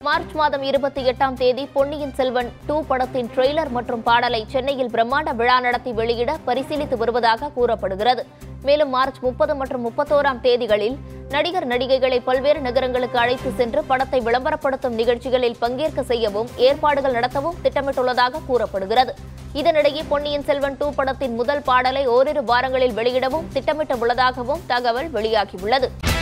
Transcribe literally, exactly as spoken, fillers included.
March மாதம் இருபத்தி எட்டாம் தேதி பொன்னியின் செல்வன் டூ படத்தின் ட்ரெய்லர் மற்றும் பாடலை சென்னையில் பிரம்மாண்ட விழா நடத்தி வெளியிட பரிசீலித்து வருவதாக கூறப்படுகிறது. மேலும் மார்ச் முப்பது மற்றும் முப்பத்தோராம் தேதிகளில் நடிகர் நடிகைகளை பல்வேறு நகரங்களுக்கு அழைத்து சென்று படத்தை விளம்பரப்படுத்தும் நிகழ்ச்சிகளில் பங்கேற்க செய்யவும் ஏற்பாடுகள் நடத்தவும் திட்டமிட்டுள்ளதாக கூறப்படுகிறது. இதனிடையே பொன்னியின் செல்வன் டூ படத்தின் முதல் பாடலை ஓரிரு வாரங்களில் வெளியிடவும் திட்டமிட்டுள்ளதாகவும் தகவல் வெளியாகியுள்ளது.